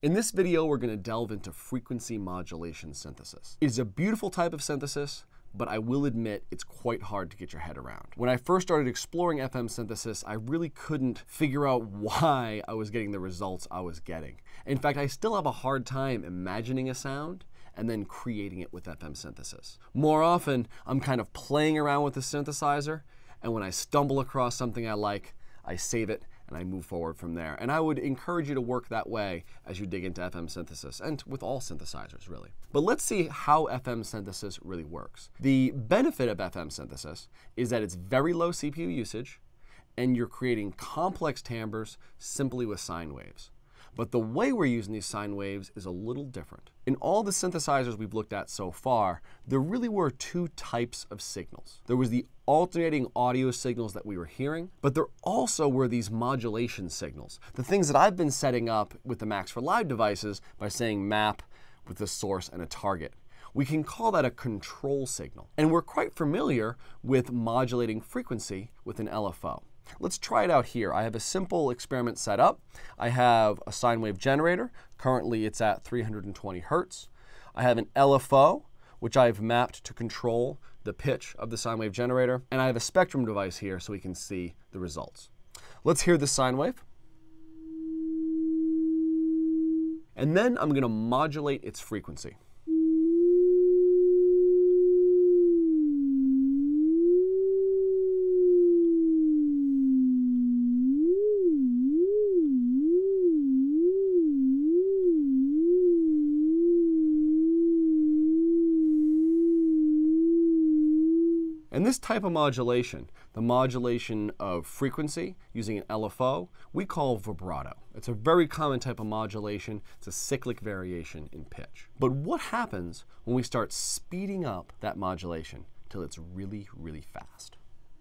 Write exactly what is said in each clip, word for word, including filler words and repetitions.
In this video, we're going to delve into frequency modulation synthesis. It is a beautiful type of synthesis, but I will admit it's quite hard to get your head around. When I first started exploring F M synthesis, I really couldn't figure out why I was getting the results I was getting. In fact, I still have a hard time imagining a sound and then creating it with F M synthesis. More often, I'm kind of playing around with the synthesizer, and when I stumble across something I like, I save it and I move forward from there. And I would encourage you to work that way as you dig into F M synthesis, and with all synthesizers, really. But let's see how F M synthesis really works. The benefit of F M synthesis is that it's very low C P U usage, and you're creating complex timbres simply with sine waves. But the way we're using these sine waves is a little different. In all the synthesizers we've looked at so far, there really were two types of signals. There was the alternating audio signals that we were hearing, but there also were these modulation signals, the things that I've been setting up with the Max for Live devices by saying map with a source and a target. We can call that a control signal. And we're quite familiar with modulating frequency with an L F O. Let's try it out here. I have a simple experiment set up. I have a sine wave generator. Currently, it's at three hundred twenty hertz. I have an L F O, which I've mapped to control the pitch of the sine wave generator. And I have a spectrum device here so we can see the results. Let's hear the sine wave. And then I'm going to modulate its frequency. And this type of modulation, the modulation of frequency using an L F O, we call vibrato. It's a very common type of modulation. It's a cyclic variation in pitch. But what happens when we start speeding up that modulation till it's really, really fast?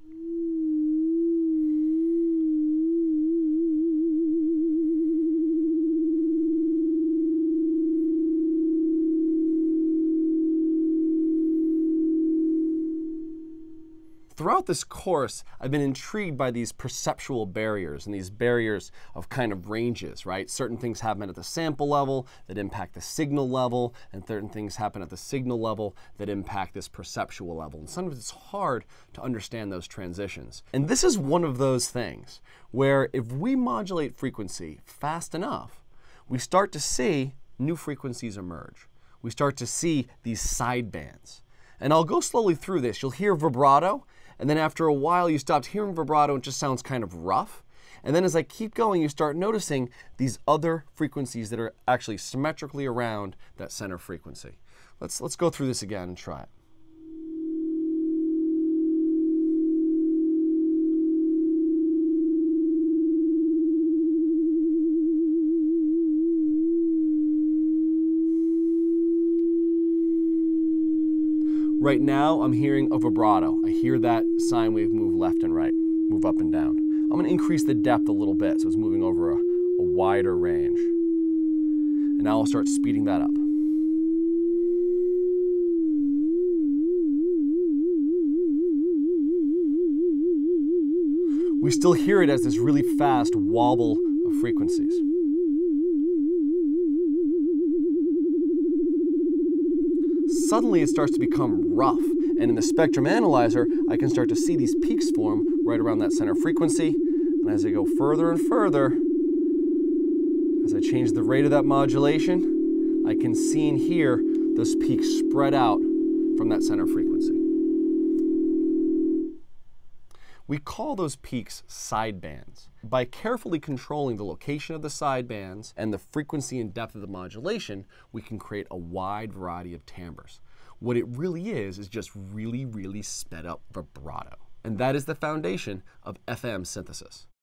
Throughout this course, I've been intrigued by these perceptual barriers and these barriers of kind of ranges, right? Certain things happen at the sample level that impact the signal level, and certain things happen at the signal level that impact this perceptual level. And sometimes it's hard to understand those transitions. And this is one of those things where if we modulate frequency fast enough, we start to see new frequencies emerge. We start to see these sidebands. And I'll go slowly through this. You'll hear vibrato, and then after a while you stopped hearing vibrato and it just sounds kind of rough. And then as I keep going, you start noticing these other frequencies that are actually symmetrically around that center frequency. Let's, let's go through this again and try it. Right now, I'm hearing a vibrato. I hear that sine wave move left and right, move up and down. I'm going to increase the depth a little bit so it's moving over a, a wider range. And now I'll start speeding that up. We still hear it as this really fast wobble of frequencies. Suddenly it starts to become rough, and in the spectrum analyzer, I can start to see these peaks form right around that center frequency. And as I go further and further, as I change the rate of that modulation, I can see and hear those peaks spread out from that center frequency. We call those peaks sidebands. By carefully controlling the location of the sidebands and the frequency and depth of the modulation, we can create a wide variety of timbres. What it really is is just really, really sped up vibrato. And that is the foundation of F M synthesis.